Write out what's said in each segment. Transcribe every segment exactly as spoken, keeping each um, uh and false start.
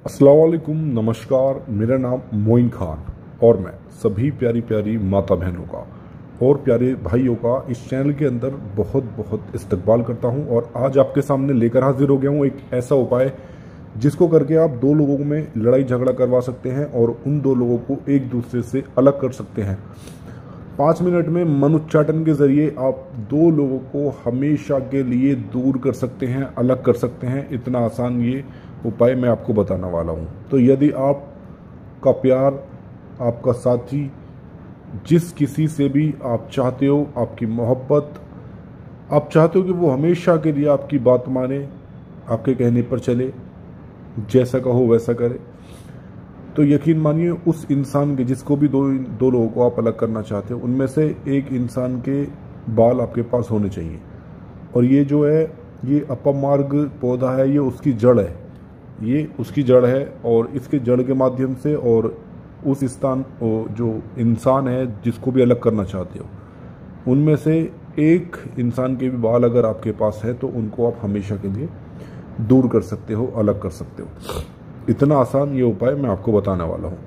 अस्सलाम वालेकुम, नमस्कार। मेरा नाम मोइन खान और मैं सभी प्यारी प्यारी माता बहनों का और प्यारे भाइयों का इस चैनल के अंदर बहुत बहुत इस्तकबाल करता हूं। और आज आपके सामने लेकर हाजिर हो गया हूं एक ऐसा उपाय जिसको करके आप दो लोगों में लड़ाई झगड़ा करवा सकते हैं और उन दो लोगों को एक दूसरे से अलग कर सकते हैं। पाँच मिनट में मन उच्चाटन के ज़रिए आप दो लोगों को हमेशा के लिए दूर कर सकते हैं, अलग कर सकते हैं। इतना आसान ये उपाय मैं आपको बताने वाला हूँ। तो यदि आपका प्यार, आपका साथी, जिस किसी से भी आप चाहते हो, आपकी मोहब्बत, आप चाहते हो कि वो हमेशा के लिए आपकी बात माने, आपके कहने पर चले, जैसा कहो वैसा करे, तो यकीन मानिए उस इंसान के, जिसको भी दो दो लोगों को आप अलग करना चाहते हो, उनमें से एक इंसान के बाल आपके पास होने चाहिए। और ये जो है, ये अपमार्ग पौधा है, ये उसकी जड़ है, ये उसकी जड़ है। और इसके जड़ के माध्यम से और उस स्थान जो इंसान है जिसको भी अलग करना चाहते हो, उनमें से एक इंसान के भी बाल अगर आपके पास है तो उनको आप हमेशा के लिए दूर कर सकते हो, अलग कर सकते हो। इतना आसान ये उपाय मैं आपको बताने वाला हूँ।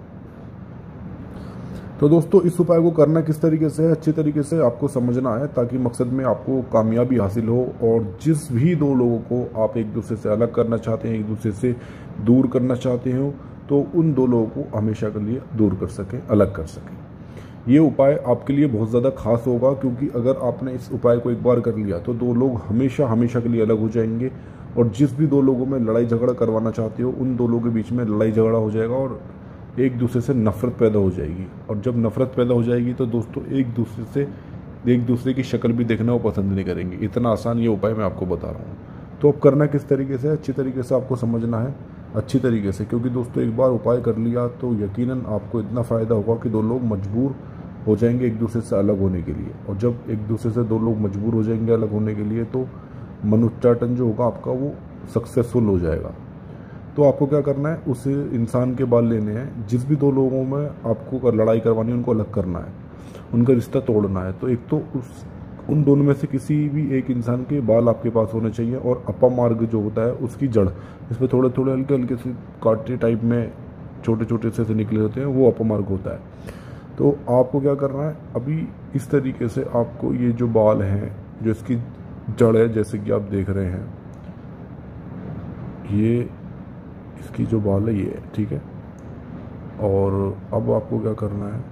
तो दोस्तों, इस उपाय को करना किस तरीके से है, अच्छी तरीके से आपको समझना है ताकि मकसद में आपको कामयाबी हासिल हो। और जिस भी दो लोगों को आप एक दूसरे से अलग करना चाहते हैं, एक दूसरे से दूर करना चाहते हो, तो उन दो लोगों को हमेशा के लिए दूर कर सकें, अलग कर सकें। ये उपाय आपके लिए बहुत ज़्यादा खास होगा, क्योंकि अगर आपने इस उपाय को एक बार कर लिया तो दो लोग हमेशा हमेशा के लिए अलग हो जाएंगे। और जिस भी दो लोगों में लड़ाई झगड़ा करवाना चाहते हो, उन दो लोगों के बीच में लड़ाई झगड़ा हो जाएगा और एक दूसरे से नफरत पैदा हो जाएगी। और जब नफरत पैदा हो जाएगी तो दोस्तों एक दूसरे से एक दूसरे की शक्ल भी देखना वो पसंद नहीं करेंगे। इतना आसान ये उपाय मैं आपको बता रहा हूँ। तो अब करना किस तरीके से, अच्छी तरीके से आपको समझना है, अच्छी तरीके से, क्योंकि दोस्तों एक बार उपाय कर लिया तो यकीनन आपको इतना फ़ायदा होगा कि दो लोग मजबूर हो जाएंगे एक दूसरे से अलग होने के लिए। और जब एक दूसरे से दो लोग मजबूर हो जाएंगे अलग होने के लिए, तो मन उच्चाटन जो होगा आपका वो सक्सेसफुल हो जाएगा। तो आपको क्या करना है, उस इंसान के बाल लेने हैं। जिस भी दो लोगों में आपको लड़ाई करवानी है उनको अलग करना है, उनका रिश्ता तोड़ना है। तो एक तो उस उन दोनों में से किसी भी एक इंसान के बाल आपके पास होने चाहिए। और अपमार्ग जो होता है उसकी जड़, इसमें थोड़े थोड़े हल्के हल्के से कांटे टाइप में छोटे छोटे से, से निकले होते हैं, वो अपमार्ग होता है। तो आपको क्या करना है, अभी इस तरीके से आपको ये जो बाल हैं, जो इसकी जड़ है, जैसे कि आप देख रहे हैं, ये इसकी जो बाल है ये है, ठीक है। और अब आपको क्या करना है,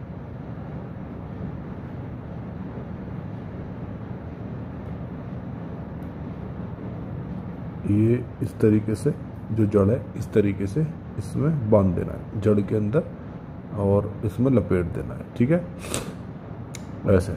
ये इस तरीके से जो जड़ है, इस तरीके से इसमें बांध देना है, जड़ के अंदर, और इसमें लपेट देना है, ठीक है, ऐसे।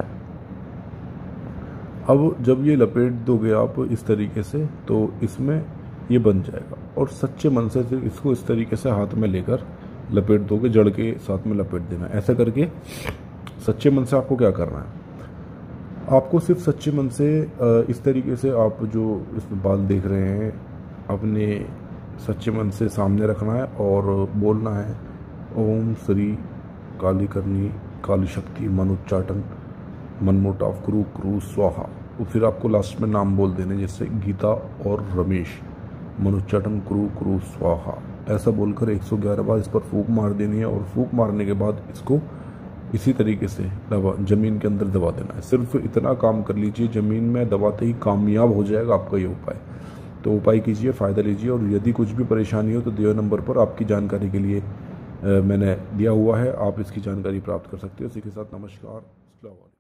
अब जब ये लपेट दोगे आप इस तरीके से, तो इसमें ये बन जाएगा। और सच्चे मन से इसको इस तरीके से हाथ में लेकर लपेट दोगे, जड़ के साथ में लपेट देना है। ऐसा करके सच्चे मन से आपको क्या करना है, आपको सिर्फ सच्चे मन से इस तरीके से, आप जो इसमें बाल देख रहे हैं, अपने सच्चे मन से सामने रखना है और बोलना है, ओम श्री काली करनी काली शक्ति मन उच्चाटन मनमोटाव क्रू क्रू स्वाहा। तो फिर आपको लास्ट में नाम बोल देने, जैसे गीता और रमेश, मन उच्चाटन क्रू क्रू स्वाहा, ऐसा बोलकर एक सौ ग्यारह बार इस पर फूंक मार देनी है। और फूंक मारने के बाद इसको इसी तरीके से दबा ज़मीन के अंदर दबा देना है। सिर्फ इतना काम कर लीजिए, ज़मीन में दबाते ही कामयाब हो जाएगा आपका ये उपाय। तो उपाय कीजिए, फ़ायदा लीजिए। और यदि कुछ भी परेशानी हो तो दिए नंबर पर आपकी जानकारी के लिए मैंने दिया हुआ है, आप इसकी जानकारी प्राप्त कर सकते हो। इसी के साथ नमस्कार, अस्सलाम वालेकुम।